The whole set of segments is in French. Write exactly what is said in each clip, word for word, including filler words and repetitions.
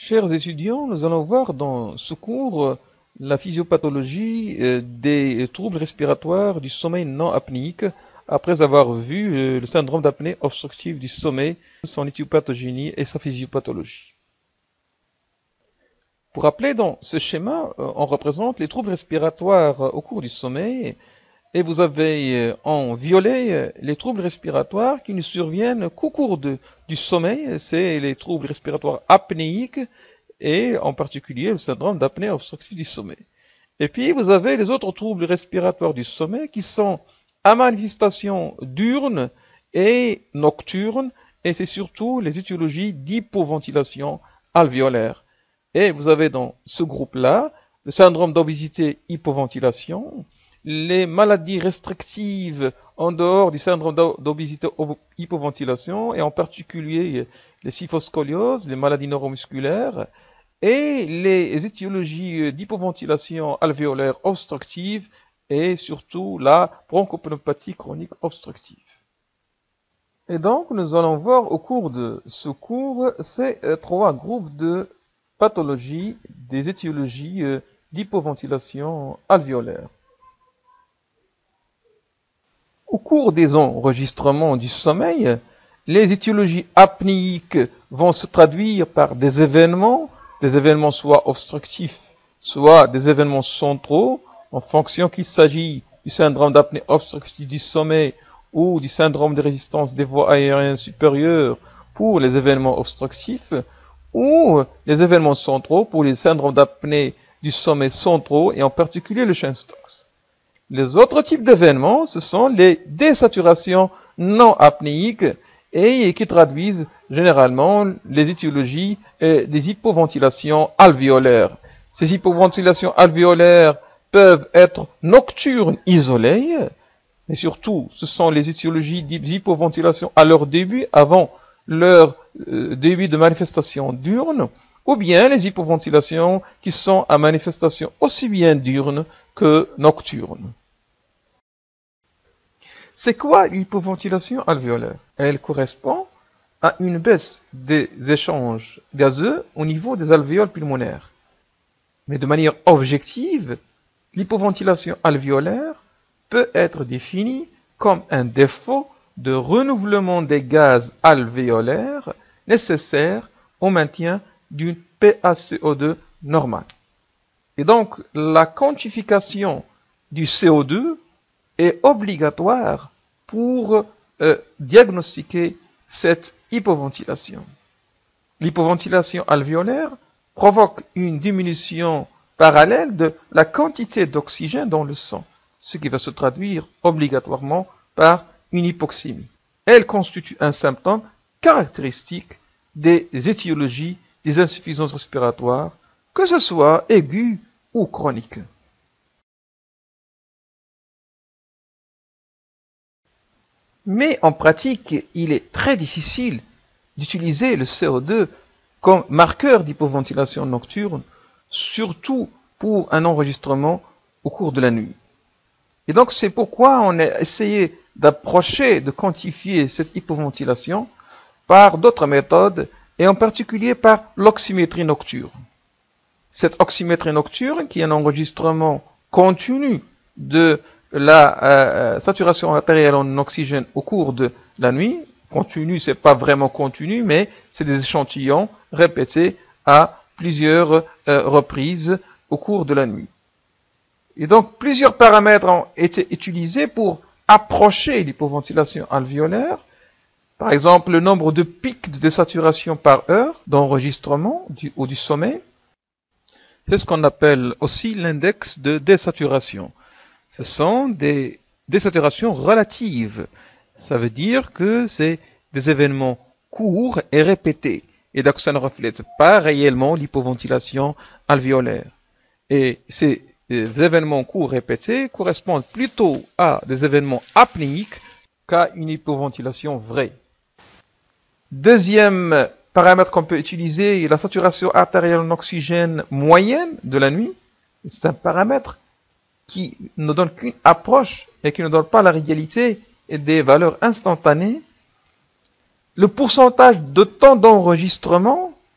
Chers étudiants, nous allons voir dans ce cours la physiopathologie des troubles respiratoires du sommeil non apnéique après avoir vu le syndrome d'apnée obstructive du sommeil, son éthiopathogynie et sa physiopathologie. Pour rappeler, dans ce schéma, on représente les troubles respiratoires au cours du sommeil et vous avez en violet les troubles respiratoires qui ne surviennent qu'au cours de, du sommeil, c'est les troubles respiratoires apnéiques et en particulier le syndrome d'apnée obstructive du sommeil. Et puis vous avez les autres troubles respiratoires du sommeil qui sont à manifestation diurne et nocturne, et c'est surtout les étiologies d'hypoventilation alvéolaire. Et vous avez dans ce groupe-là le syndrome d'obésité hypoventilation, les maladies restrictives en dehors du syndrome d'obésité hypoventilation, et en particulier les kyphoscolioses, les maladies neuromusculaires, et les étiologies d'hypoventilation alvéolaire obstructive, et surtout la bronchopneumopathie chronique obstructive. Et donc, nous allons voir au cours de ce cours ces trois groupes de pathologies des étiologies d'hypoventilation alvéolaire. Au cours des enregistrements du sommeil, les étiologies apnéiques vont se traduire par des événements, des événements soit obstructifs, soit des événements centraux, en fonction qu'il s'agit du syndrome d'apnée obstructive du sommeil ou du syndrome de résistance des voies aériennes supérieures pour les événements obstructifs, ou les événements centraux pour les syndromes d'apnée du sommeil centraux, et en particulier le Chern-Stokes. Les autres types d'événements, ce sont les désaturations non apnéiques et qui traduisent généralement les étiologies des hypoventilations alvéolaires. Ces hypoventilations alvéolaires peuvent être nocturnes isolées, mais surtout, ce sont les étiologies d'hypoventilation à leur début, avant leur euh, début de manifestation diurne, ou bien les hypoventilations qui sont à manifestation aussi bien diurne que nocturne. C'est quoi l'hypoventilation alvéolaire? Elle correspond à une baisse des échanges gazeux au niveau des alvéoles pulmonaires. Mais de manière objective, l'hypoventilation alvéolaire peut être définie comme un défaut de renouvellement des gaz alvéolaires nécessaires au maintien d'une P a C O deux normale. Et donc, la quantification du C O deux est obligatoire pour euh, diagnostiquer cette hypoventilation. L'hypoventilation alvéolaire provoque une diminution parallèle de la quantité d'oxygène dans le sang, ce qui va se traduire obligatoirement par une hypoxémie. Elle constitue un symptôme caractéristique des étiologies des insuffisances respiratoires, que ce soit aiguës ou chroniques. Mais en pratique, il est très difficile d'utiliser le C O deux comme marqueur d'hypoventilation nocturne, surtout pour un enregistrement au cours de la nuit. Et donc c'est pourquoi on a essayé d'approcher, de quantifier cette hypoventilation par d'autres méthodes, et en particulier par l'oxymétrie nocturne. Cette oxymétrie nocturne, qui est un enregistrement continu de la euh, saturation artérielle en oxygène au cours de la nuit, continu, c'est pas vraiment continu, mais c'est des échantillons répétés à plusieurs euh, reprises au cours de la nuit. Et donc, plusieurs paramètres ont été utilisés pour approcher l'hypoventilation alvéolaire. Par exemple, le nombre de pics de désaturation par heure d'enregistrement du, ou du sommeil. C'est ce qu'on appelle aussi l'index de désaturation. Ce sont des désaturations relatives. Ça veut dire que c'est des événements courts et répétés. Et donc, ça ne reflète pas réellement l'hypoventilation alvéolaire. Et ces des événements courts répétés correspondent plutôt à des événements apnéiques qu'à une hypoventilation vraie. Deuxième paramètre qu'on peut utiliser est la saturation artérielle en oxygène moyenne de la nuit. C'est un paramètre qui ne donne qu'une approche et qui ne donne pas la réalité et des valeurs instantanées. Le pourcentage de temps d'enregistrement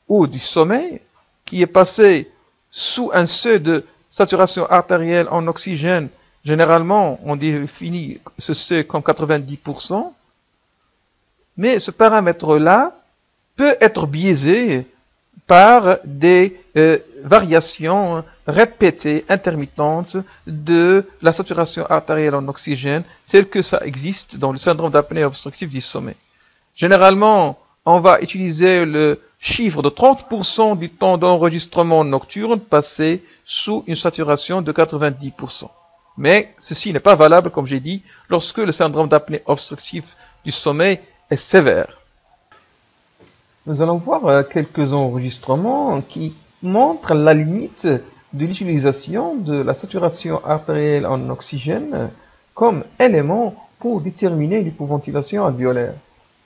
ou du sommeil, qui est passé sous un seuil de saturation artérielle en oxygène, généralement on définit ce seuil comme quatre-vingt-dix pour cent, mais ce paramètre-là peut être biaisé par des euh, variations répétées, intermittentes de la saturation artérielle en oxygène, telles que ça existe dans le syndrome d'apnée obstructive du sommeil. Généralement, on va utiliser le chiffre de trente pour cent du temps d'enregistrement nocturne passé sous une saturation de quatre-vingt-dix pour cent. Mais ceci n'est pas valable, comme j'ai dit, lorsque le syndrome d'apnée obstructive du sommeil est sévère. Nous allons voir quelques enregistrements qui montrent la limite de l'utilisation de la saturation artérielle en oxygène comme élément pour déterminer l'hypoventilation alvéolaire.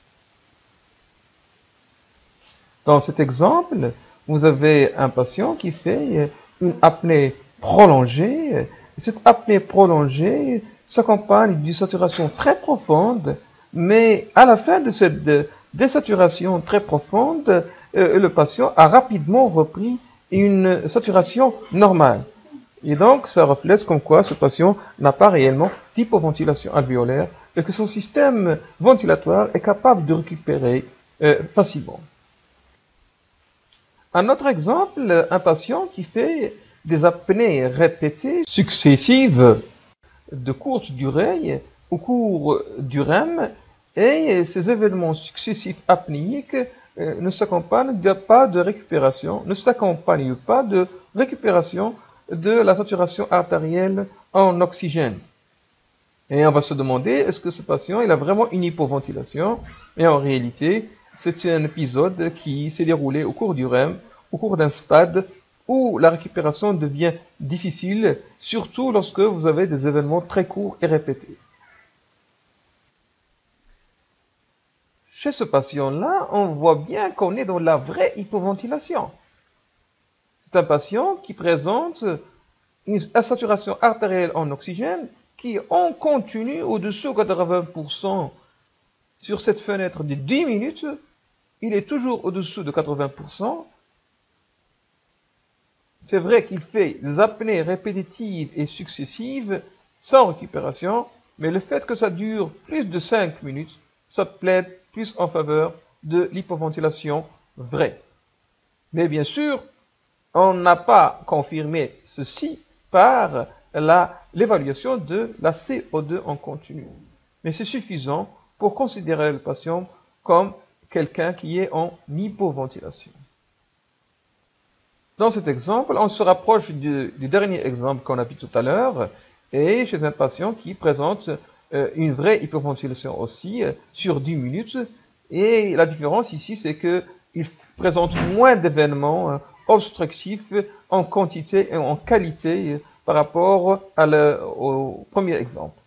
Dans cet exemple, vous avez un patient qui fait une apnée prolongée. Cette apnée prolongée s'accompagne d'une saturation très profonde, mais à la fin de cette désaturation très profonde, euh, le patient a rapidement repris une saturation normale. Et donc, ça reflète comme quoi ce patient n'a pas réellement d'hypoventilation alvéolaire et que son système ventilatoire est capable de récupérer euh, facilement. Un autre exemple, un patient qui fait des apnées répétées, successives, de courte durée, au cours du R E M, et ces événements successifs apnéiques euh, ne s'accompagnent pas de récupération, ne s'accompagnent pas de récupération de la saturation artérielle en oxygène. Et on va se demander, est-ce que ce patient il a vraiment une hypoventilation? Et en réalité, c'est un épisode qui s'est déroulé au cours du R E M, au cours d'un stade où la récupération devient difficile, surtout lorsque vous avez des événements très courts et répétés. Chez ce patient-là, on voit bien qu'on est dans la vraie hypoventilation. C'est un patient qui présente une saturation artérielle en oxygène qui, en continu, au-dessous de quatre-vingts pour cent sur cette fenêtre de dix minutes, il est toujours au-dessous de quatre-vingts pour cent. C'est vrai qu'il fait des apnées répétitives et successives sans récupération, mais le fait que ça dure plus de cinq minutes, ça plaide plus en faveur de l'hypoventilation vraie. Mais bien sûr, on n'a pas confirmé ceci par l'évaluation de la C O deux en continu. Mais c'est suffisant pour considérer le patient comme quelqu'un qui est en hypoventilation. Dans cet exemple, on se rapproche du, du dernier exemple qu'on a vu tout à l'heure, et chez un patient qui présente euh, une vraie hypoventilation aussi, euh, sur dix minutes, et la différence ici, c'est qu'il présente moins d'événements euh, obstructifs en quantité et en qualité euh, par rapport à le, au premier exemple.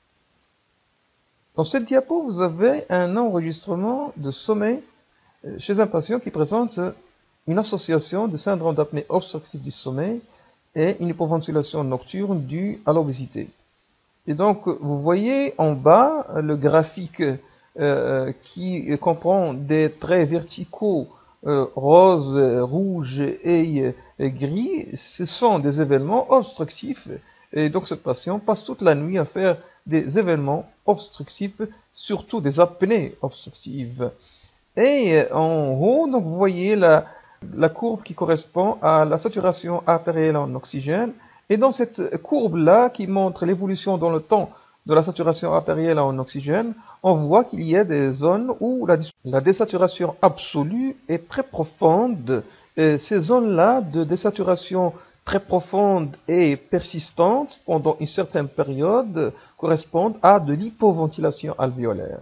Dans cette diapo, vous avez un enregistrement de sommeil euh, chez un patient qui présente euh, une association de syndrome d'apnée obstructive du sommeil et une hypoventilation nocturne due à l'obésité. Et donc, vous voyez en bas le graphique euh, qui comprend des traits verticaux euh, rose, rouge et, et gris. Ce sont des événements obstructifs. Et donc, ce patient passe toute la nuit à faire des événements obstructifs, surtout des apnées obstructives. Et en haut, donc, vous voyez la la courbe qui correspond à la saturation artérielle en oxygène. Et dans cette courbe-là, qui montre l'évolution dans le temps de la saturation artérielle en oxygène, on voit qu'il y a des zones où la, la désaturation absolue est très profonde. Et ces zones-là de désaturation très profonde et persistante pendant une certaine période correspondent à de l'hypoventilation alvéolaire.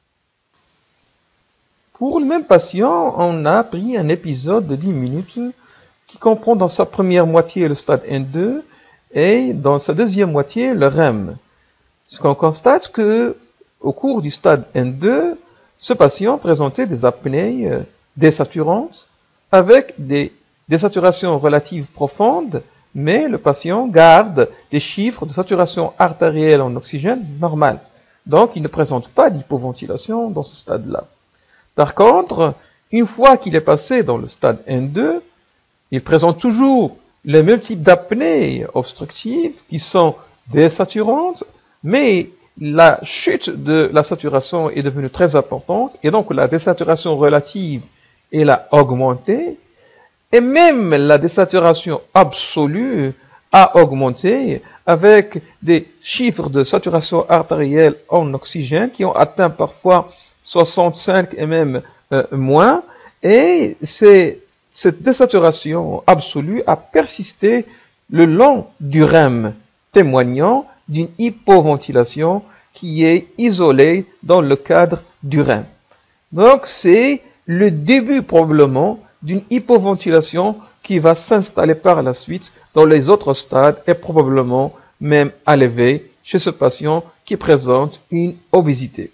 Pour le même patient, on a pris un épisode de dix minutes qui comprend dans sa première moitié le stade N deux et dans sa deuxième moitié le R E M. Ce qu'on constate que au cours du stade N deux, ce patient présentait des apnées désaturantes avec des désaturations relatives profondes, mais le patient garde des chiffres de saturation artérielle en oxygène normal. Donc, il ne présente pas d'hypoventilation dans ce stade-là. Par contre, Une fois qu'il est passé dans le stade N deux, il présente toujours les mêmes types d'apnées obstructives qui sont désaturantes, mais la chute de la saturation est devenue très importante et donc la désaturation relative elle a augmenté et même la désaturation absolue a augmenté avec des chiffres de saturation artérielle en oxygène qui ont atteint parfois soixante-cinq et même euh, moins, et c'est cette désaturation absolue a persisté le long du R E M, témoignant d'une hypoventilation qui est isolée dans le cadre du R E M. Donc c'est le début probablement d'une hypoventilation qui va s'installer par la suite dans les autres stades et probablement même à l'éveil chez ce patient qui présente une obésité.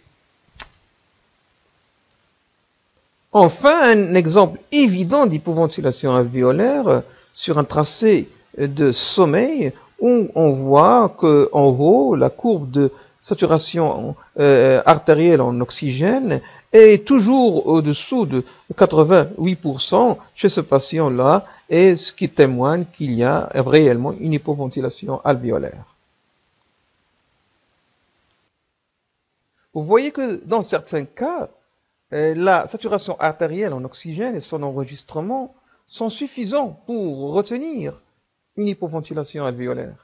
Enfin, un exemple évident d'hypoventilation alvéolaire sur un tracé de sommeil où on voit qu'en haut, la courbe de saturation euh, artérielle en oxygène est toujours au-dessous de quatre-vingt-huit pour cent chez ce patient-là, et ce qui témoigne qu'il y a réellement une hypoventilation alvéolaire. Vous voyez que dans certains cas, la saturation artérielle en oxygène et son enregistrement sont suffisants pour retenir une hypoventilation alvéolaire.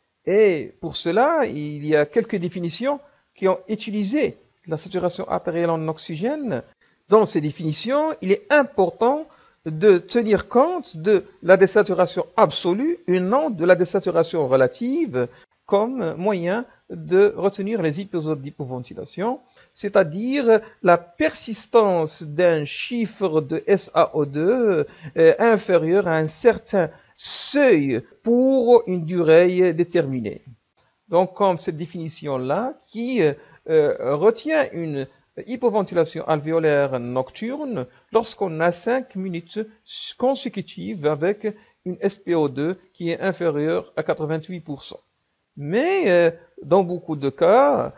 Et pour cela, il y a quelques définitions qui ont utilisé la saturation artérielle en oxygène. Dans ces définitions, il est important de tenir compte de la désaturation absolue et non de la désaturation relative comme moyen de retenir les épisodes d'hypoventilation, c'est-à-dire la persistance d'un chiffre de S A O deux euh, inférieur à un certain seuil pour une durée déterminée. Donc, comme cette définition-là, qui euh, retient une hypoventilation alvéolaire nocturne lorsqu'on a cinq minutes consécutives avec une S P O deux qui est inférieure à quatre-vingt-huit pour cent. Mais euh, dans beaucoup de cas,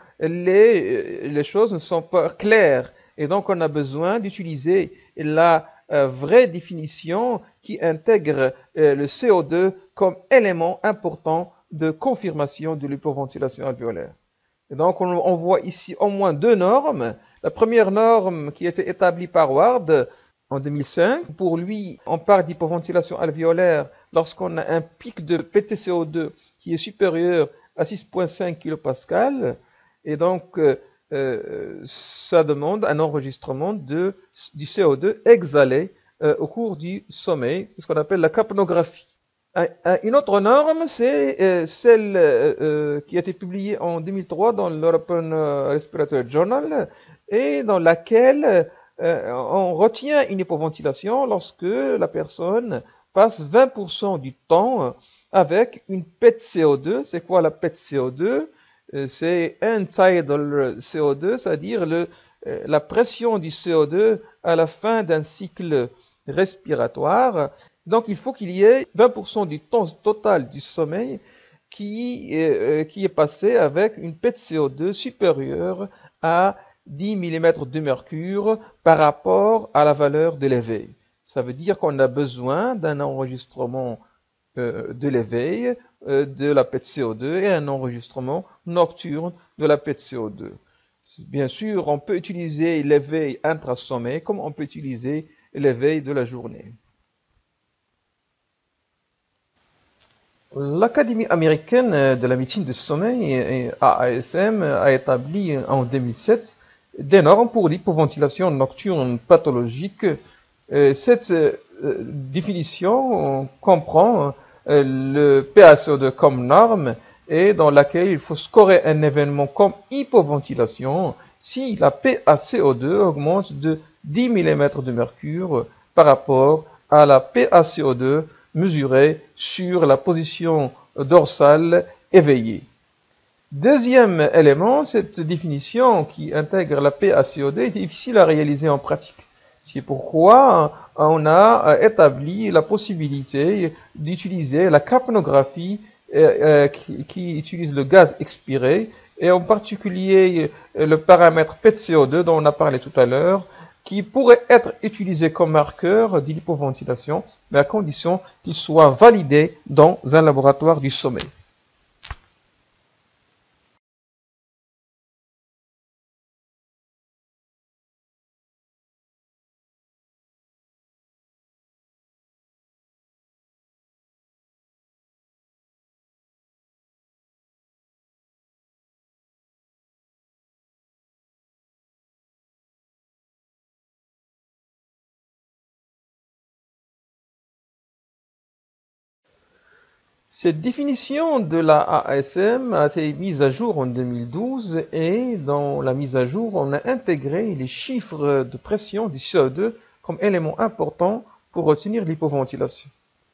les, les choses ne sont pas claires et donc on a besoin d'utiliser la euh, vraie définition qui intègre euh, le C O deux comme élément important de confirmation de l'hypoventilation alvéolaire. Et donc on, on voit ici au moins deux normes. La première norme qui a été établie par Ward en deux mille cinq, pour lui on parle d'hypoventilation alvéolaire lorsqu'on a un pic de P T C O deux qui est supérieur à six virgule cinq kilopascals, et donc euh, euh, ça demande un enregistrement de, du C O deux exhalé euh, au cours du sommeil, ce qu'on appelle la capnographie. Un, un, une autre norme, c'est euh, celle euh, qui a été publiée en deux mille trois dans l'European Respiratory Journal, et dans laquelle euh, on retient une hypoventilation lorsque la personne passe vingt pour cent du temps avec une P E T C O deux. C'est quoi la P E T C O deux? C'est end-tidal C O deux, c'est-à-dire le, la pression du C O deux à la fin d'un cycle respiratoire. Donc il faut qu'il y ait vingt pour cent du temps total du sommeil qui est, qui est passé avec une P E T C O deux supérieure à dix millimètres de mercure par rapport à la valeur de l'éveil. Ça veut dire qu'on a besoin d'un enregistrement euh, de l'éveil euh, de la P E T C O deux et un enregistrement nocturne de la P E T C O deux. Bien sûr, on peut utiliser l'éveil intrasommeil comme on peut utiliser l'éveil de la journée. L'Académie américaine de la médecine du sommeil, A A S M, a établi en deux mille sept des normes pour l'hypoventilation nocturne pathologique. Cette définition comprend le P A C O deux comme norme et dans laquelle il faut scorer un événement comme hypoventilation si la P A C O deux augmente de dix millimètres de mercure par rapport à la P A C O deux mesurée sur la position dorsale éveillée. Deuxième élément, cette définition qui intègre la P A C O deux est difficile à réaliser en pratique. C'est pourquoi on a établi la possibilité d'utiliser la capnographie euh, qui, qui utilise le gaz expiré et en particulier le paramètre P E T C O deux dont on a parlé tout à l'heure qui pourrait être utilisé comme marqueur de l'hypoventilation, mais à condition qu'il soit validé dans un laboratoire du sommeil. Cette définition de la A S M a été mise à jour en deux mille douze et dans la mise à jour, on a intégré les chiffres de pression du C O deux comme élément important pour retenir l'hypoventilation.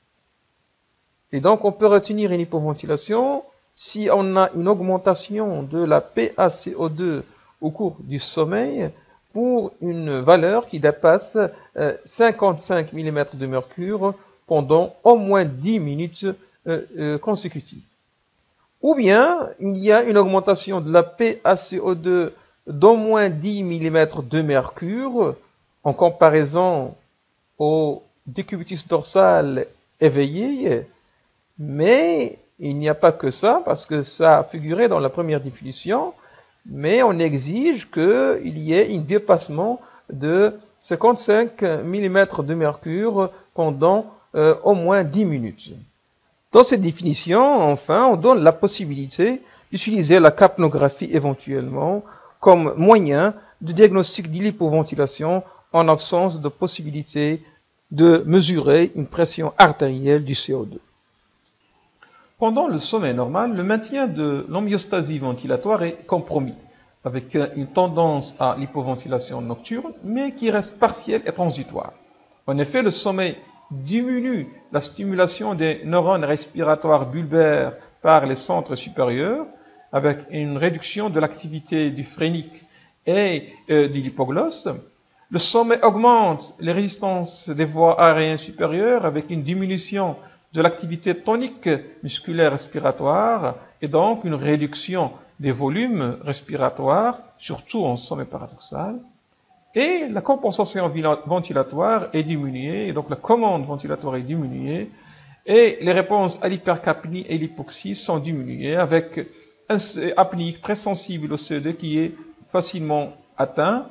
Et donc, on peut retenir une hypoventilation si on a une augmentation de la P a C O deux au cours du sommeil pour une valeur qui dépasse cinquante-cinq millimètres de mercure pendant au moins dix minutes Euh, euh, consécutives. Ou bien, il y a une augmentation de la P a C O deux d'au moins dix millimètres de mercure en comparaison au décubitus dorsal éveillé, mais il n'y a pas que ça, parce que ça a figuré dans la première définition, mais on exige qu'il y ait un dépassement de cinquante-cinq millimètres de mercure pendant euh, au moins dix minutes. Dans cette définition, enfin, on donne la possibilité d'utiliser la capnographie éventuellement comme moyen de diagnostic de l'hypoventilation en absence de possibilité de mesurer une pression artérielle du C O deux. Pendant le sommeil normal, le maintien de l'homéostasie ventilatoire est compromis, avec une tendance à l'hypoventilation nocturne, mais qui reste partielle et transitoire. En effet, le sommeil diminue la stimulation des neurones respiratoires bulbaires par les centres supérieurs, avec une réduction de l'activité du phrénique et euh, de l'hypoglosse. Le sommeil augmente les résistances des voies aériennes supérieures avec une diminution de l'activité tonique musculaire respiratoire et donc une réduction des volumes respiratoires, surtout en sommeil paradoxal. Et la compensation ventilatoire est diminuée, et donc la commande ventilatoire est diminuée, et les réponses à l'hypercapnie et l'hypoxie sont diminuées, avec un apnéique très sensible au C O deux qui est facilement atteint.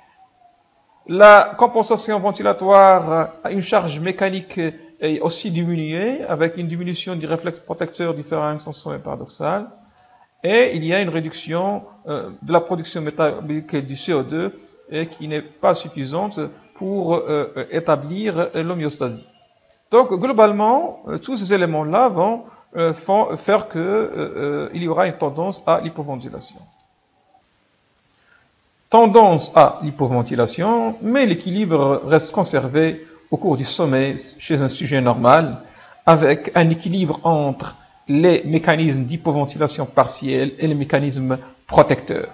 La compensation ventilatoire a une charge mécanique est aussi diminuée, avec une diminution du réflexe protecteur du pharynx en sommeil paradoxal, et il y a une réduction euh, de la production métabolique du C O deux, et qui n'est pas suffisante pour euh, établir l'homéostasie. Donc, globalement, euh, tous ces éléments-là vont euh, font, faire qu'il euh, y aura une tendance à l'hypoventilation. Tendance à l'hypoventilation, mais l'équilibre reste conservé au cours du sommeil chez un sujet normal, avec un équilibre entre les mécanismes d'hypoventilation partielle et les mécanismes protecteurs.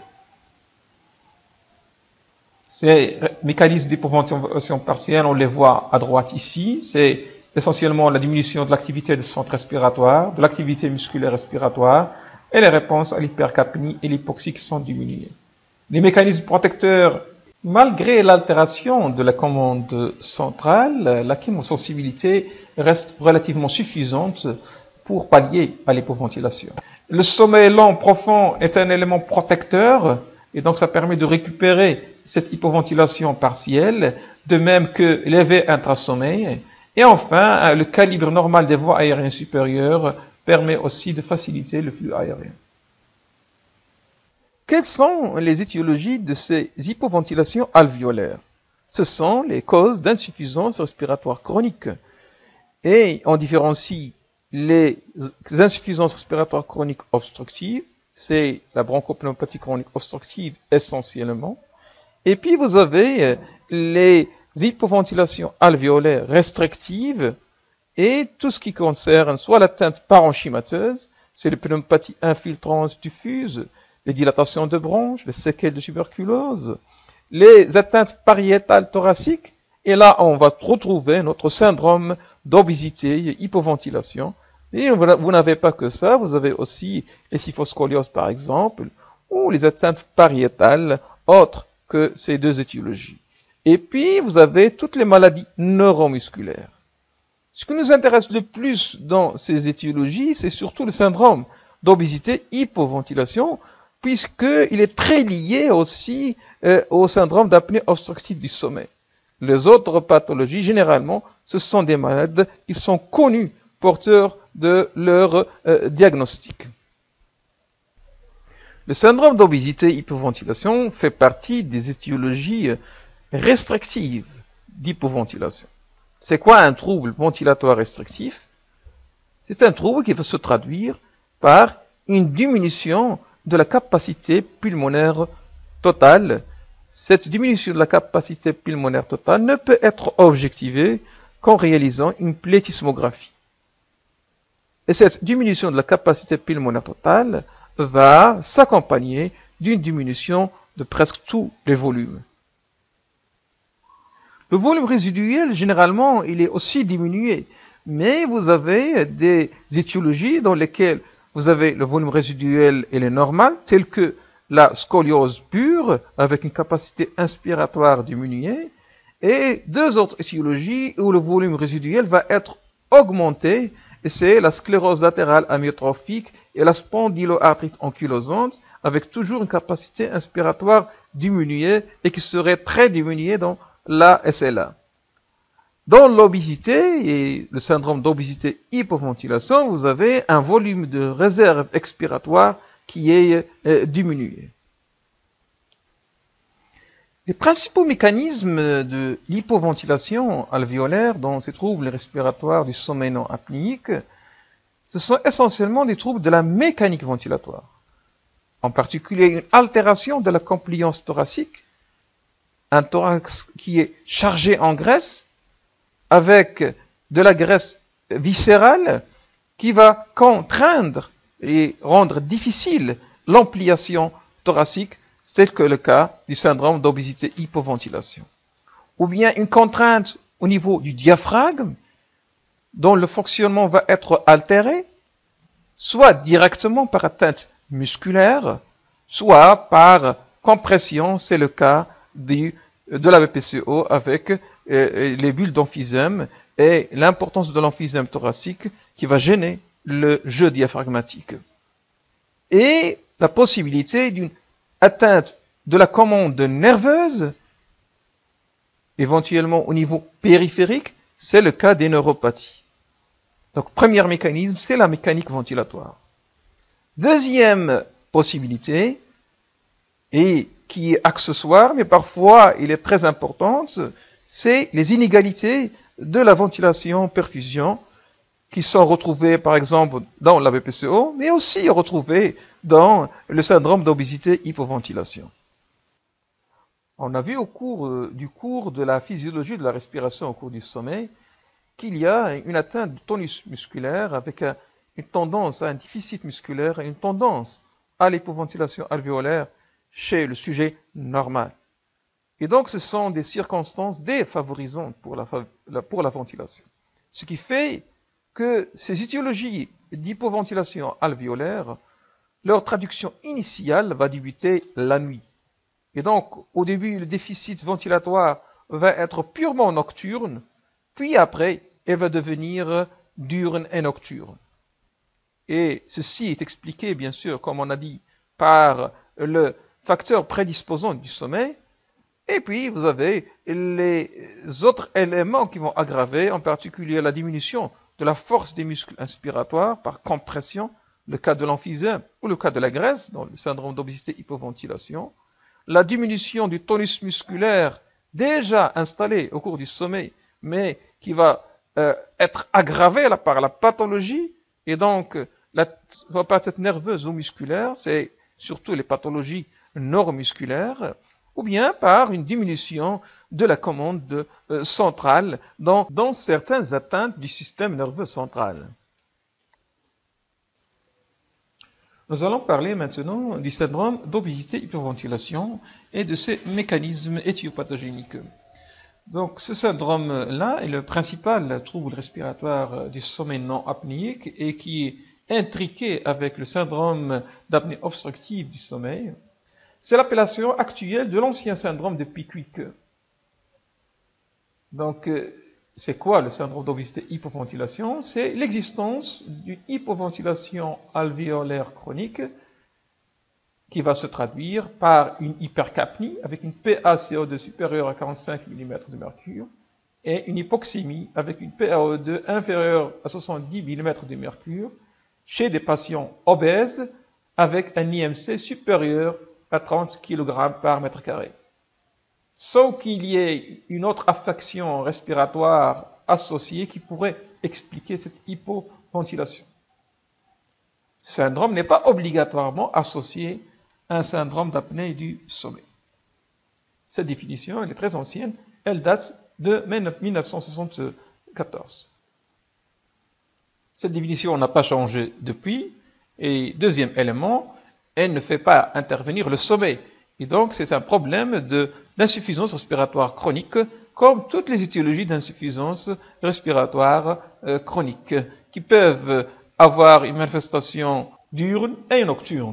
Ces mécanismes d'hypoventilation partielle, on les voit à droite ici, c'est essentiellement la diminution de l'activité des centres respiratoires, de l'activité musculaire respiratoire, et les réponses à l'hypercapnie et l'hypoxie qui sont diminuées. Les mécanismes protecteurs, malgré l'altération de la commande centrale, la chémosensibilité reste relativement suffisante pour pallier à l'hypoventilation. Le sommeil lent profond est un élément protecteur, et donc ça permet de récupérer cette hypoventilation partielle, de même que l'éveil intrasommeil. Et enfin, le calibre normal des voies aériennes supérieures permet aussi de faciliter le flux aérien. Quelles sont les étiologies de ces hypoventilations alvéolaires? Ce sont les causes d'insuffisance respiratoire chronique. Et on différencie les insuffisances respiratoires chroniques obstructives, c'est la bronchopneumopathie chronique obstructive essentiellement. Et puis vous avez les hypoventilations alvéolaires restrictives et tout ce qui concerne soit l'atteinte parenchymateuse, c'est les pneumopathies infiltrantes diffuses, les dilatations de bronches, les séquelles de tuberculose, les atteintes pariétales thoraciques, et là on va retrouver notre syndrome d'obésité et hypoventilation. Et vous n'avez pas que ça, vous avez aussi les kyphoscolioses par exemple, ou les atteintes pariétales autres que ces deux étiologies. Et puis, vous avez toutes les maladies neuromusculaires. Ce qui nous intéresse le plus dans ces étiologies, c'est surtout le syndrome d'obésité hypoventilation, puisqu'il est très lié aussi euh, au syndrome d'apnée obstructive du sommeil. Les autres pathologies, généralement, ce sont des malades qui sont connus porteurs de leur euh, diagnostic. Le syndrome d'obésité hypoventilation fait partie des étiologies restrictives d'hypoventilation. C'est quoi un trouble ventilatoire restrictif? C'est un trouble qui va se traduire par une diminution de la capacité pulmonaire totale. Cette diminution de la capacité pulmonaire totale ne peut être objectivée qu'en réalisant une plétismographie. Et cette diminution de la capacité pulmonaire totale va s'accompagner d'une diminution de presque tous les volumes. Le volume résiduel, généralement, il est aussi diminué, mais vous avez des étiologies dans lesquelles vous avez le volume résiduel il est normal, tel que la scoliose pure, avec une capacité inspiratoire diminuée, et deux autres étiologies où le volume résiduel va être augmenté, et c'est la sclérose latérale amyotrophique et la spondyloarthrite ankylosante, avec toujours une capacité inspiratoire diminuée et qui serait très diminuée dans la S L A. Dans l'obésité et le syndrome d'obésité hypoventilation, vous avez un volume de réserve expiratoire qui est euh, diminué. Les principaux mécanismes de l'hypoventilation alvéolaire dans ces troubles respiratoires du sommeil non apnéique, ce sont essentiellement des troubles de la mécanique ventilatoire. En particulier, une altération de la compliance thoracique, un thorax qui est chargé en graisse, avec de la graisse viscérale qui va contraindre et rendre difficile l'ampliation thoracique, tel que le cas du syndrome d'obésité hypoventilation. Ou bien une contrainte au niveau du diaphragme, dont le fonctionnement va être altéré, soit directement par atteinte musculaire, soit par compression, c'est le cas du, de la B P C O avec euh, les bulles d'emphysème et l'importance de l'emphysème thoracique qui va gêner le jeu diaphragmatique. Et la possibilité d'une atteinte de la commande nerveuse, éventuellement au niveau périphérique, c'est le cas des neuropathies. Donc, premier mécanisme, c'est la mécanique ventilatoire. Deuxième possibilité, et qui est accessoire, mais parfois il est très importante, c'est les inégalités de la ventilation-perfusion qui sont retrouvées par exemple dans la B P C O, mais aussi retrouvées dans le syndrome d'obésité hypoventilation. On a vu au cours euh, du cours de la physiologie de la respiration au cours du sommeil qu'il y a une atteinte de tonus musculaire avec un, une tendance à un déficit musculaire et une tendance à l'hypoventilation alvéolaire chez le sujet normal. Et donc, ce sont des circonstances défavorisantes pour la, pour la ventilation. Ce qui fait que ces étiologies d'hypoventilation alvéolaire, leur traduction initiale va débuter la nuit. Et donc, au début, le déficit ventilatoire va être purement nocturne, puis après, elle va devenir diurne et nocturne. Et ceci est expliqué, bien sûr, comme on a dit, par le facteur prédisposant du sommeil. Et puis, vous avez les autres éléments qui vont aggraver, en particulier la diminution de la force des muscles inspiratoires par compression, le cas de l'emphysème ou le cas de la graisse, dans le syndrome d'obésité hypoventilation, la diminution du tonus musculaire déjà installé au cours du sommeil, mais qui va euh, être aggravé là, par la pathologie, et donc la pathologie nerveuse ou musculaire, c'est surtout les pathologies neuromusculaires, ou bien par une diminution de la commande euh, centrale dans, dans certaines atteintes du système nerveux central. Nous allons parler maintenant du syndrome d'obésité hyperventilation et de ses mécanismes éthiopathogéniques. Donc, ce syndrome-là est le principal trouble respiratoire du sommeil non apnéique et qui est intriqué avec le syndrome d'apnée obstructive du sommeil. C'est l'appellation actuelle de l'ancien syndrome de Pickwick. Donc, euh, c'est quoi le syndrome d'obésité hypoventilation? C'est l'existence d'une hypoventilation alvéolaire chronique qui va se traduire par une hypercapnie avec une P a C O deux supérieure à quarante-cinq millimètres de mercure et une hypoxémie avec une P a O deux inférieure à soixante-dix millimètres de mercure chez des patients obèses avec un I M C supérieur à trente kilogrammes par mètre carré. Sans qu'il y ait une autre affection respiratoire associée qui pourrait expliquer cette hypoventilation. Ce syndrome n'est pas obligatoirement associé à un syndrome d'apnée du sommeil. Cette définition, elle est très ancienne, elle date de mille neuf cent soixante-quatorze. Cette définition n'a pas changé depuis. Et deuxième élément, elle ne fait pas intervenir le sommeil. Et donc, c'est un problème de, d'insuffisance respiratoire chronique, comme toutes les étiologies d'insuffisance respiratoire euh, chronique, qui peuvent avoir une manifestation diurne et nocturne.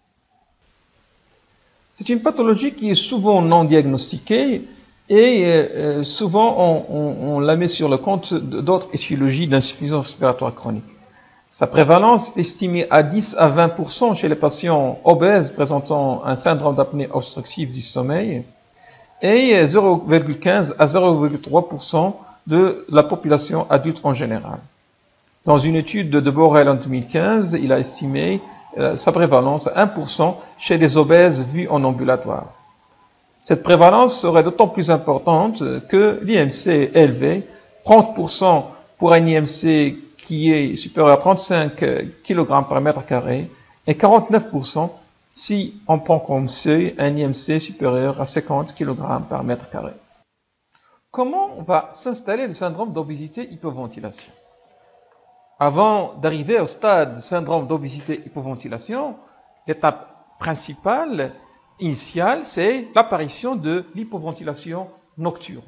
C'est une pathologie qui est souvent non diagnostiquée et euh, souvent on, on, on la met sur le compte d'autres étiologies d'insuffisance respiratoire chronique. Sa prévalence est estimée à dix à vingt pour cent chez les patients obèses présentant un syndrome d'apnée obstructive du sommeil et zéro virgule quinze à zéro virgule trois pour cent de la population adulte en général. Dans une étude de Borel en deux mille quinze, il a estimé euh, sa prévalence à un pour cent chez les obèses vus en ambulatoire. Cette prévalence serait d'autant plus importante que l'I M C est élevé, trente pour cent pour un I M C qui est supérieur à trente-cinq kilogrammes par mètre carré et quarante-neuf pour cent si on prend comme seuil un I M C supérieur à cinquante kilogrammes par mètre carré. Comment va s'installer le syndrome d'obésité hypoventilation? Avant d'arriver au stade du syndrome d'obésité hypoventilation, l'étape principale, initiale, c'est l'apparition de l'hypoventilation nocturne.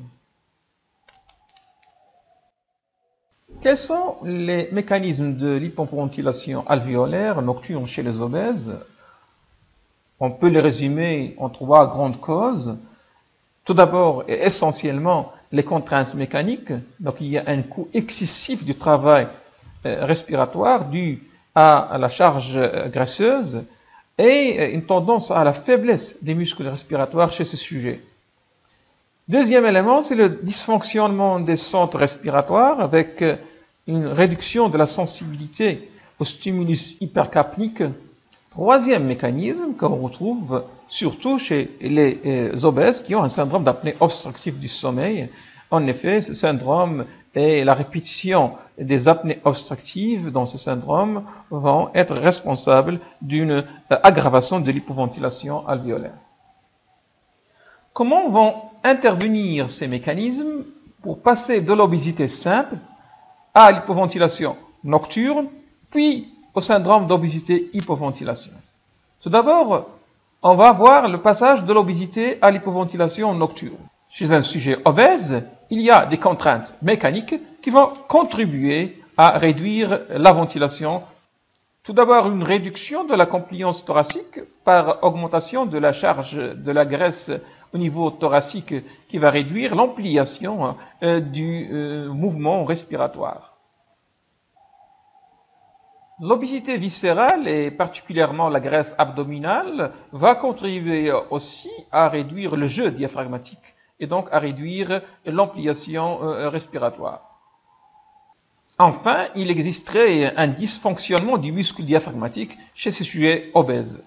Quels sont les mécanismes de l'hypoventilation alvéolaire nocturne chez les obèses? On peut les résumer en trois grandes causes. Tout d'abord et essentiellement les contraintes mécaniques. Donc il y a un coût excessif du travail respiratoire dû à la charge graisseuse et une tendance à la faiblesse des muscles respiratoires chez ce sujet. Deuxième élément, c'est le dysfonctionnement des centres respiratoires avec une réduction de la sensibilité au stimulus hypercapnique. Troisième mécanisme qu'on retrouve surtout chez les obèses qui ont un syndrome d'apnée obstructive du sommeil. En effet, ce syndrome et la répétition des apnées obstructives dans ce syndrome vont être responsables d'une aggravation de l'hypoventilation alvéolaire. Comment vont intervenir ces mécanismes pour passer de l'obésité simple à l'hypoventilation nocturne, puis au syndrome d'obésité hypoventilation? Tout d'abord, on va voir le passage de l'obésité à l'hypoventilation nocturne. Chez un sujet obèse, il y a des contraintes mécaniques qui vont contribuer à réduire la ventilation. Tout d'abord, une réduction de la compliance thoracique par augmentation de la charge de la graisse au niveau thoracique qui va réduire l'ampliation euh, du euh, mouvement respiratoire. L'obésité viscérale et particulièrement la graisse abdominale va contribuer aussi à réduire le jeu diaphragmatique et donc à réduire l'ampliation euh, respiratoire. Enfin, il existerait un dysfonctionnement du muscle diaphragmatique chez ces sujets obèses.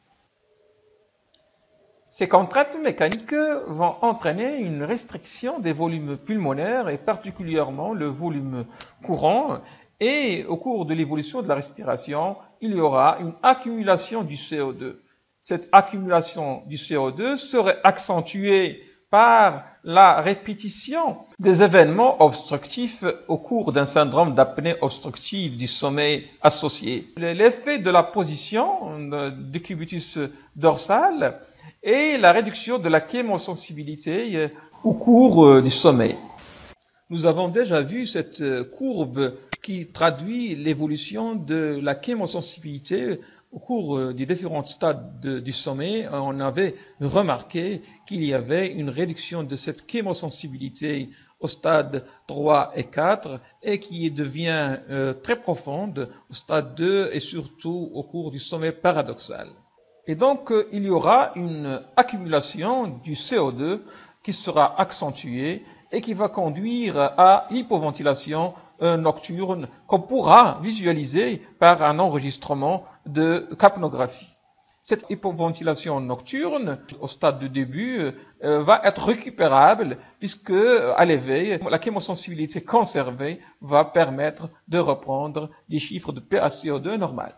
Ces contraintes mécaniques vont entraîner une restriction des volumes pulmonaires et particulièrement le volume courant. Et au cours de l'évolution de la respiration, il y aura une accumulation du C O deux. Cette accumulation du C O deux serait accentuée par la répétition des événements obstructifs au cours d'un syndrome d'apnée obstructive du sommeil associé. L'effet de la position du cubitus dorsal et la réduction de la chémosensibilité au cours du sommeil. Nous avons déjà vu cette courbe qui traduit l'évolution de la chémosensibilité au cours des différents stades de, du sommeil, on avait remarqué qu'il y avait une réduction de cette chémosensibilité au stade trois et quatre et qui devient euh, très profonde au stade deux et surtout au cours du sommeil paradoxal. Et donc, euh, il y aura une accumulation du C O deux qui sera accentuée et qui va conduire à l'hypoventilation euh, nocturne qu'on pourra visualiser par un enregistrement de capnographie. Cette hypoventilation nocturne, au stade de début, euh, va être récupérable puisque, à l'éveil, la chémosensibilité conservée va permettre de reprendre les chiffres de P a C O deux normal.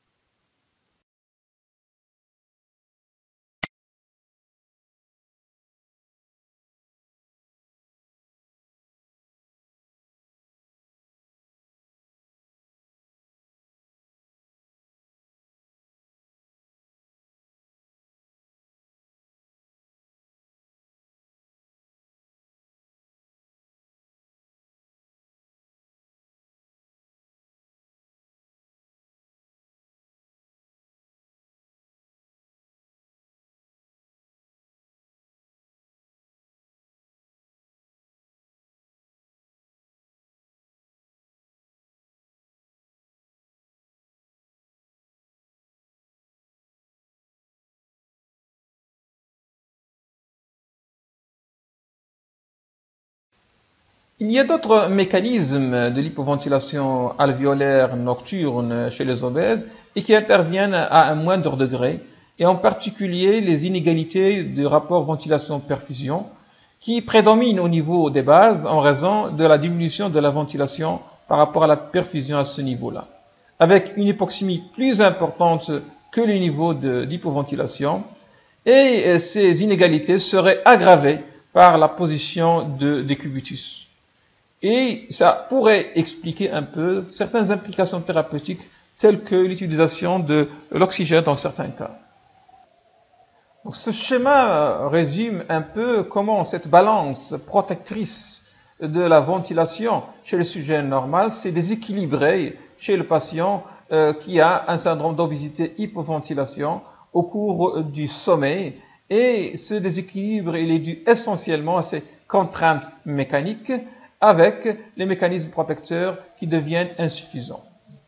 Il y a d'autres mécanismes de l'hypoventilation alvéolaire nocturne chez les obèses et qui interviennent à un moindre degré, et en particulier les inégalités de rapport ventilation-perfusion qui prédominent au niveau des bases en raison de la diminution de la ventilation par rapport à la perfusion à ce niveau-là, avec une hypoxémie plus importante que le niveau d'hypoventilation, et ces inégalités seraient aggravées par la position de décubitus. Et ça pourrait expliquer un peu certaines implications thérapeutiques telles que l'utilisation de l'oxygène dans certains cas. Donc, ce schéma résume un peu comment cette balance protectrice de la ventilation chez le sujet normal s'est déséquilibrée chez le patient euh, qui a un syndrome d'obésité hypoventilation au cours du sommeil. Et ce déséquilibre il est dû essentiellement à ces contraintes mécaniques avec les mécanismes protecteurs qui deviennent insuffisants.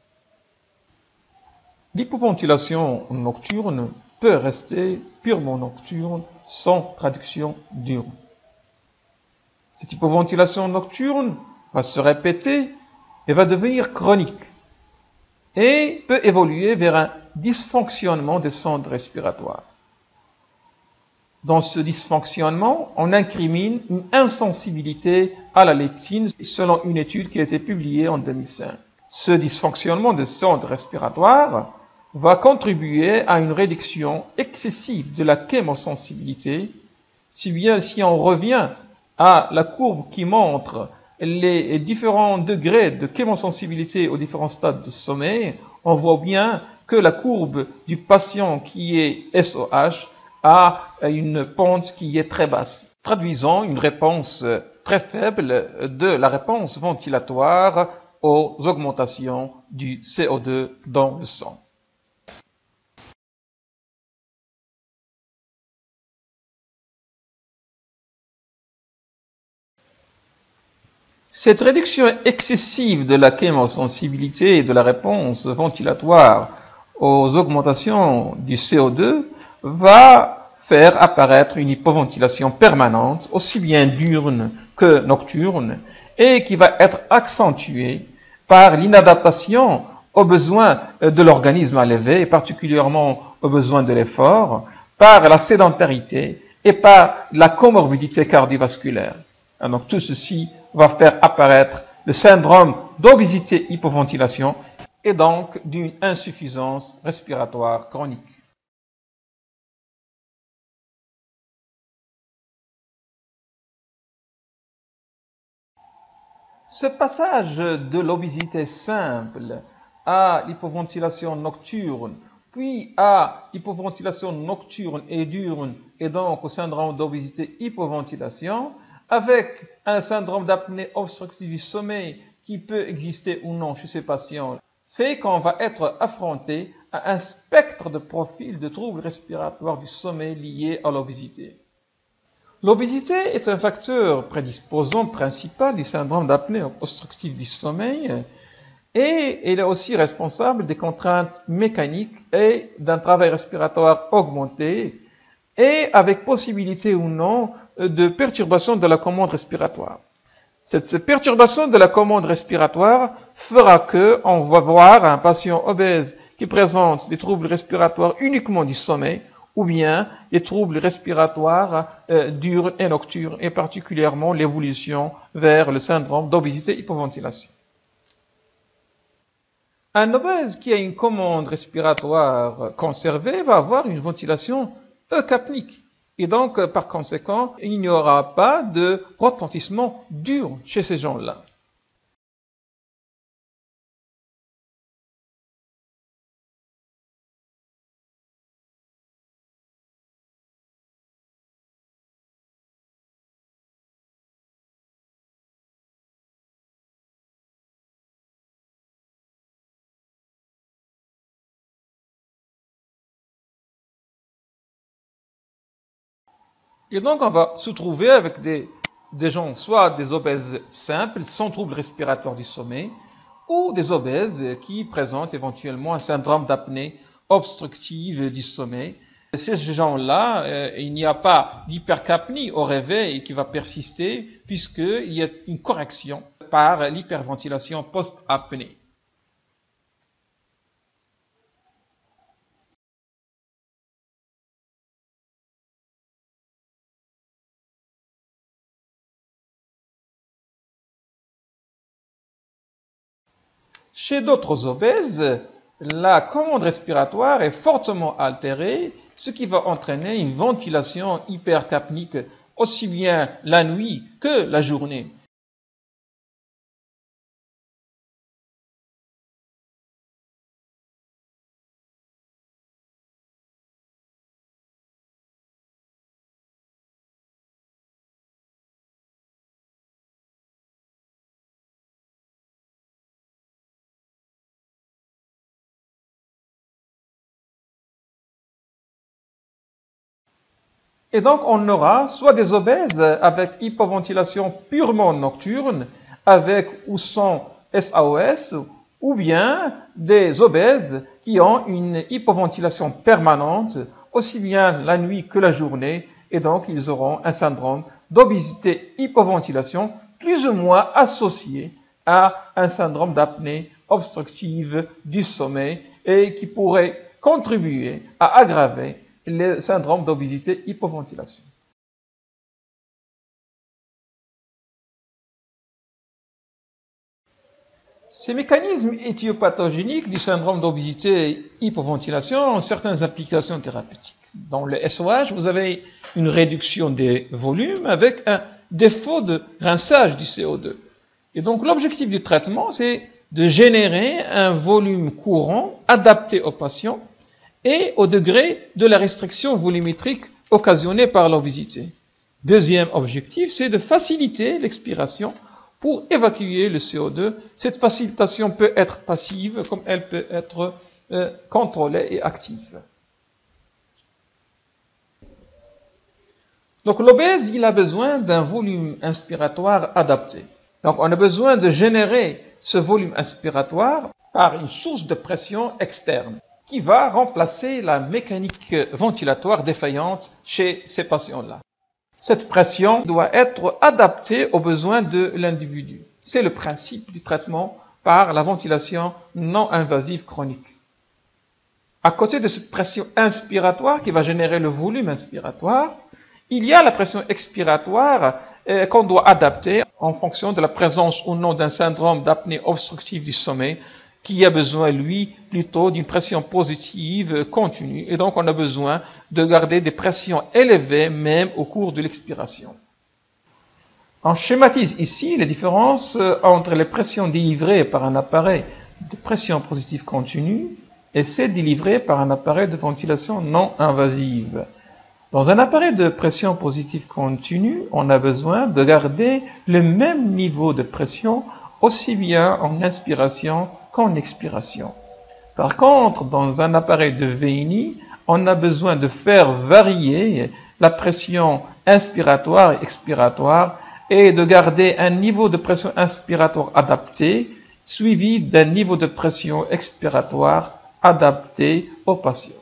L'hypoventilation nocturne peut rester purement nocturne sans traduction diurne. Cette hypoventilation nocturne va se répéter et va devenir chronique et peut évoluer vers un dysfonctionnement des sondes respiratoires. Dans ce dysfonctionnement, on incrimine une insensibilité à la leptine selon une étude qui a été publiée en deux mille cinq. Ce dysfonctionnement des sondes respiratoires va contribuer à une réduction excessive de la chémosensibilité, si bien si on revient à la courbe qui montre les différents degrés de chémosensibilité aux différents stades de sommeil, on voit bien que la courbe du patient qui est S O H a une pente qui est très basse, traduisant une réponse très faible de la réponse ventilatoire aux augmentations du C O deux dans le sang. Cette réduction excessive de la chémosensibilité et de la réponse ventilatoire aux augmentations du C O deux va faire apparaître une hypoventilation permanente, aussi bien diurne que nocturne, et qui va être accentuée par l'inadaptation aux besoins de l'organisme à l'éveil, et particulièrement aux besoins de l'effort, par la sédentarité et par la comorbidité cardiovasculaire. Donc tout ceci va faire apparaître le syndrome d'obésité-hypoventilation et donc d'une insuffisance respiratoire chronique. Ce passage de l'obésité simple à l'hypoventilation nocturne, puis à l'hypoventilation nocturne et diurne, et donc au syndrome d'obésité-hypoventilation, avec un syndrome d'apnée obstructive du sommeil qui peut exister ou non chez ces patients, fait qu'on va être affronté à un spectre de profils de troubles respiratoires du sommeil liés à l'obésité. L'obésité est un facteur prédisposant principal du syndrome d'apnée obstructive du sommeil et elle est aussi responsable des contraintes mécaniques et d'un travail respiratoire augmenté et avec possibilité ou non de perturbation de la commande respiratoire. Cette perturbation de la commande respiratoire fera que on va voir un patient obèse qui présente des troubles respiratoires uniquement du sommeil ou bien des troubles respiratoires euh, diurnes et nocturnes et particulièrement l'évolution vers le syndrome d'obésité hypoventilation. Un obèse qui a une commande respiratoire conservée va avoir une ventilation eukapnique. Et donc, par conséquent, il n'y aura pas de retentissement dur chez ces gens-là. Et donc, on va se trouver avec des, des gens, soit des obèses simples, sans troubles respiratoires du sommeil, ou des obèses qui présentent éventuellement un syndrome d'apnée obstructive du sommeil. Chez ces gens-là, euh, il n'y a pas d'hypercapnie au réveil qui va persister, puisqu'il y a une correction par l'hyperventilation post-apnée. Chez d'autres obèses, la commande respiratoire est fortement altérée, ce qui va entraîner une ventilation hypercapnique aussi bien la nuit que la journée. Et donc, on aura soit des obèses avec hypoventilation purement nocturne, avec ou sans S A O S, ou bien des obèses qui ont une hypoventilation permanente, aussi bien la nuit que la journée, et donc ils auront un syndrome d'obésité hypoventilation plus ou moins associé à un syndrome d'apnée obstructive du sommeil et qui pourrait contribuer à aggraver le syndrome d'obésité hypoventilation. Ces mécanismes éthiopathogéniques du syndrome d'obésité hypoventilation ont certaines applications thérapeutiques. Dans le S O H, vous avez une réduction des volumes avec un défaut de rinçage du C O deux. Et donc l'objectif du traitement, c'est de générer un volume courant adapté au patient et au degré de la restriction volumétrique occasionnée par l'obésité. Deuxième objectif, c'est de faciliter l'expiration pour évacuer le C O deux. Cette facilitation peut être passive comme elle peut être euh, contrôlée et active. Donc l'obèse, il a besoin d'un volume inspiratoire adapté. Donc on a besoin de générer ce volume inspiratoire par une source de pression externe qui va remplacer la mécanique ventilatoire défaillante chez ces patients-là. Cette pression doit être adaptée aux besoins de l'individu. C'est le principe du traitement par la ventilation non invasive chronique. À côté de cette pression inspiratoire qui va générer le volume inspiratoire, il y a la pression expiratoire euh, qu'on doit adapter en fonction de la présence ou non d'un syndrome d'apnée obstructive du sommeil qui a besoin, lui, plutôt d'une pression positive continue. Et donc, on a besoin de garder des pressions élevées même au cours de l'expiration. On schématise ici les différences entre les pressions délivrées par un appareil de pression positive continue et celles délivrées par un appareil de ventilation non invasive. Dans un appareil de pression positive continue, on a besoin de garder le même niveau de pression aussi bien en inspiration qu'en expiration. Par contre, dans un appareil de Veni, on a besoin de faire varier la pression inspiratoire et expiratoire et de garder un niveau de pression inspiratoire adapté, suivi d'un niveau de pression expiratoire adapté au patient.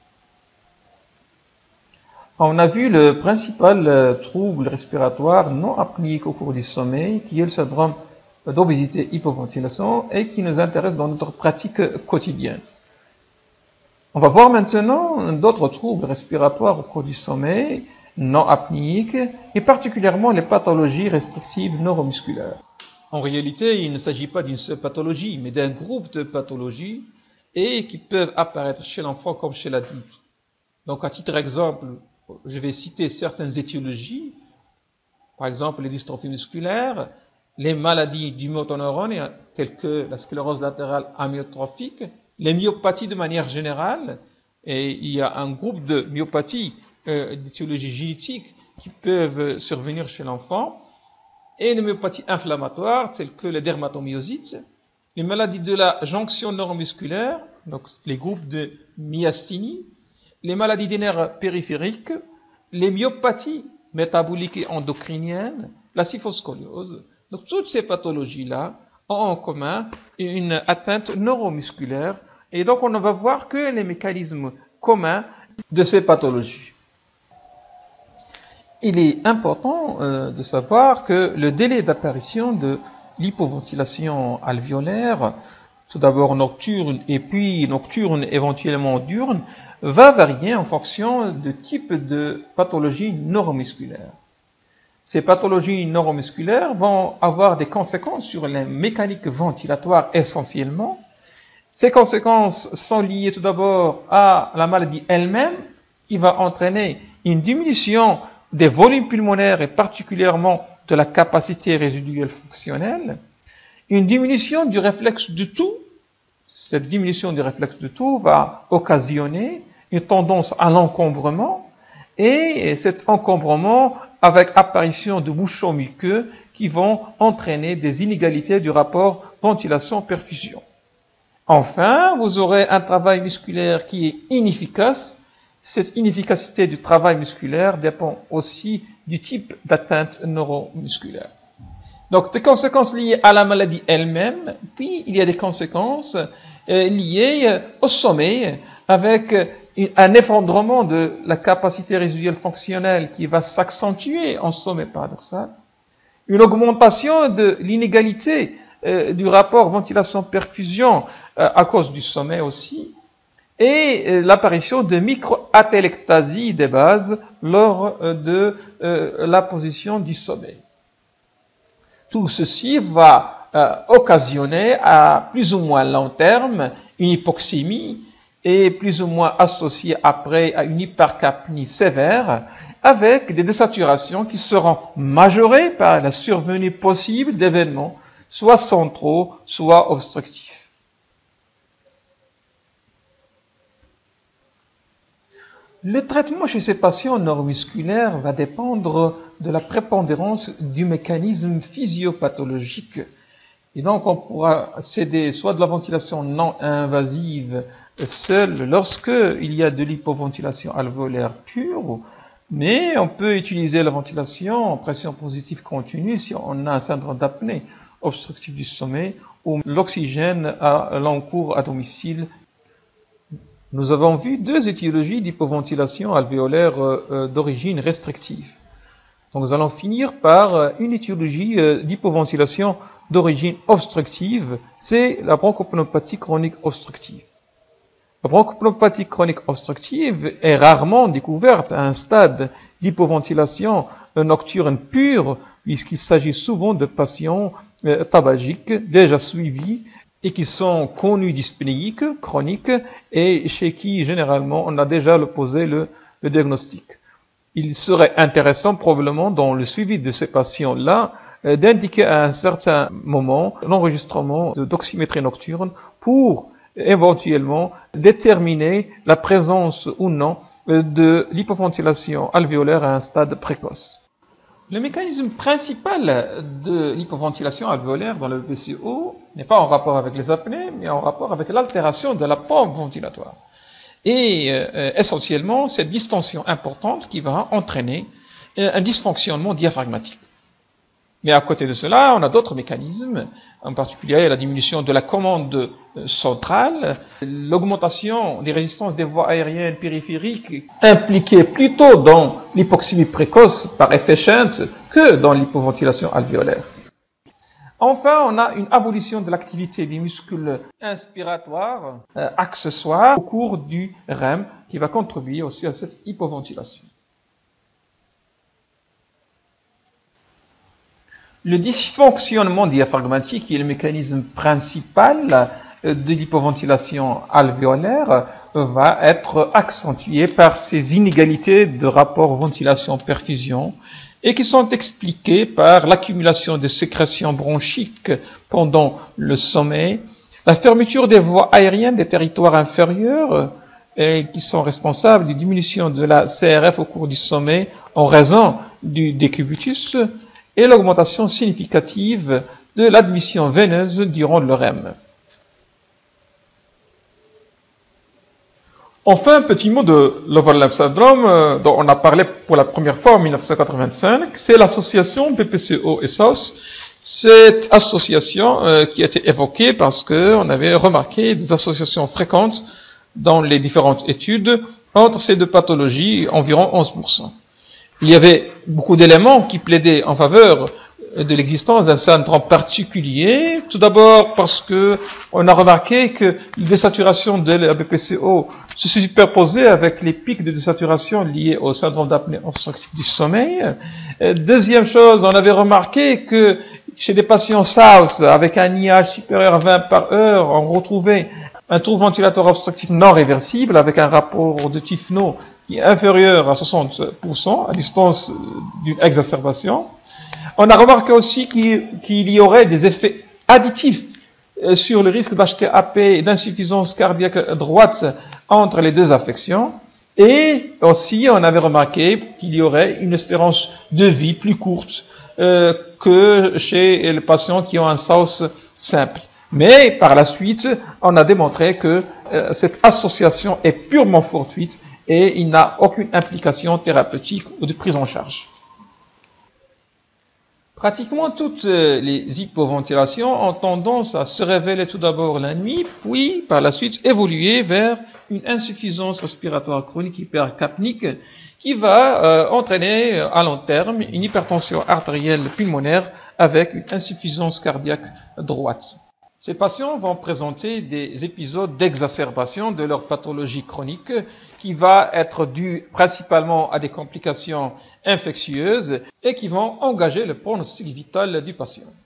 On a vu le principal trouble respiratoire non apnéique au cours du sommeil, qui est le syndrome d'obésité hypoventilation et qui nous intéresse dans notre pratique quotidienne. On va voir maintenant d'autres troubles respiratoires au cours du sommeil non apnéiques et particulièrement les pathologies restrictives neuromusculaires. En réalité, il ne s'agit pas d'une seule pathologie, mais d'un groupe de pathologies et qui peuvent apparaître chez l'enfant comme chez l'adulte. Donc, à titre d'exemple, je vais citer certaines étiologies, par exemple les dystrophies musculaires, les maladies du motoneurone telles que la sclérose latérale amyotrophique, les myopathies de manière générale, et il y a un groupe de myopathies euh, d'étiologie génétique qui peuvent survenir chez l'enfant, et les myopathies inflammatoires telles que les dermatomyosites, les maladies de la jonction neuromusculaire, donc les groupes de myasthénie, les maladies des nerfs périphériques, les myopathies métaboliques et endocriniennes, la kyphoscoliose. Donc toutes ces pathologies-là ont en commun une atteinte neuromusculaire et donc on ne va voir que les mécanismes communs de ces pathologies. Il est important euh, de savoir que le délai d'apparition de l'hypoventilation alvéolaire, tout d'abord nocturne et puis nocturne éventuellement diurne, va varier en fonction du type de pathologie neuromusculaire. Ces pathologies neuromusculaires vont avoir des conséquences sur les mécaniques ventilatoires essentiellement. Ces conséquences sont liées tout d'abord à la maladie elle-même, qui va entraîner une diminution des volumes pulmonaires et particulièrement de la capacité résiduelle fonctionnelle, une diminution du réflexe du tout. Cette diminution du réflexe du tout va occasionner une tendance à l'encombrement et cet encombrement avec apparition de bouchons muqueux qui vont entraîner des inégalités du rapport ventilation-perfusion. Enfin, vous aurez un travail musculaire qui est inefficace. Cette inefficacité du travail musculaire dépend aussi du type d'atteinte neuromusculaire. Donc, des conséquences liées à la maladie elle-même, puis il y a des conséquences euh, liées au sommeil avec un effondrement de la capacité résiduelle fonctionnelle qui va s'accentuer en sommeil paradoxal, une augmentation de l'inégalité euh, du rapport ventilation-perfusion euh, à cause du sommeil aussi, et euh, l'apparition de micro-atélectasie des bases lors euh, de euh, la position du sommeil. Tout ceci va euh, occasionner à plus ou moins long terme une hypoxémie et plus ou moins associée après à une hypercapnie sévère avec des désaturations qui seront majorées par la survenue possible d'événements soit centraux, soit obstructifs. Le traitement chez ces patients neuromusculaires va dépendre de la prépondérance du mécanisme physiopathologique. Et donc, on pourra céder soit de la ventilation non invasive seule lorsque il y a de l'hypoventilation alvéolaire pure, mais on peut utiliser la ventilation en pression positive continue si on a un syndrome d'apnée obstructif du sommeil ou l'oxygène à long cours à domicile. Nous avons vu deux étiologies d'hypoventilation alvéolaire euh, d'origine restrictive. Donc nous allons finir par euh, une étiologie euh, d'hypoventilation d'origine obstructive, c'est la bronchopneumopathie chronique obstructive. La bronchopneumopathie chronique obstructive est rarement découverte à un stade d'hypoventilation nocturne pure, puisqu'il s'agit souvent de patients euh, tabagiques déjà suivis et qui sont connus dyspnéiques, chroniques, et chez qui, généralement, on a déjà posé le, le diagnostic. Il serait intéressant, probablement, dans le suivi de ces patients-là, euh, d'indiquer à un certain moment l'enregistrement d'oxymétrie nocturne pour, éventuellement, déterminer la présence ou non de l'hypoventilation alvéolaire à un stade précoce. Le mécanisme principal de l'hypoventilation alvéolaire dans le B P C O n'est pas en rapport avec les apnées, mais en rapport avec l'altération de la pompe ventilatoire. Et euh, essentiellement, cette distension importante qui va entraîner euh, un dysfonctionnement diaphragmatique. Mais à côté de cela, on a d'autres mécanismes, en particulier la diminution de la commande centrale, l'augmentation des résistances des voies aériennes périphériques impliquées plutôt dans l'hypoxémie précoce par effet shunt que dans l'hypoventilation alvéolaire. Enfin, on a une abolition de l'activité des muscles inspiratoires euh, accessoires au cours du R E M qui va contribuer aussi à cette hypoventilation. Le dysfonctionnement diaphragmatique, qui est le mécanisme principal de l'hypoventilation alvéolaire, va être accentué par ces inégalités de rapport ventilation-perfusion et qui sont expliquées par l'accumulation de sécrétions bronchiques pendant le sommeil, la fermeture des voies aériennes des territoires inférieurs et qui sont responsables d'une diminution de la C R F au cours du sommeil en raison du décubitus, et l'augmentation significative de l'admission veineuse durant le R E M. Enfin, un petit mot de l'overlap syndrome dont on a parlé pour la première fois en mille neuf cent quatre-vingt-cinq, c'est l'association B P C O et S O S. Cette association euh, qui a été évoquée parce qu'on avait remarqué des associations fréquentes dans les différentes études entre ces deux pathologies, environ onze pour cent. Il y avait beaucoup d'éléments qui plaidaient en faveur de l'existence d'un syndrome particulier. Tout d'abord parce que on a remarqué que les désaturations de la B P C O se superposaient avec les pics de désaturation liés au syndrome d'apnée obstructive du sommeil. Deuxième chose, on avait remarqué que chez des patients S A U S avec un I H supérieur à vingt par heure, on retrouvait un trouble ventilatoire obstructif non réversible avec un rapport de Tifno qui est inférieur à soixante pour cent à distance d'une exacerbation. On a remarqué aussi qu'il y aurait des effets additifs sur le risque d'H T A P et d'insuffisance cardiaque droite entre les deux affections. Et aussi, on avait remarqué qu'il y aurait une espérance de vie plus courte euh, que chez les patients qui ont un S A U S simple. Mais par la suite, on a démontré que euh, cette association est purement fortuite et il n'a aucune implication thérapeutique ou de prise en charge. Pratiquement toutes les hypoventilations ont tendance à se révéler tout d'abord la nuit, puis par la suite évoluer vers une insuffisance respiratoire chronique hypercapnique qui va euh, entraîner à long terme une hypertension artérielle pulmonaire avec une insuffisance cardiaque droite. Ces patients vont présenter des épisodes d'exacerbation de leur pathologie chronique qui va être due principalement à des complications infectieuses et qui vont engager le pronostic vital du patient.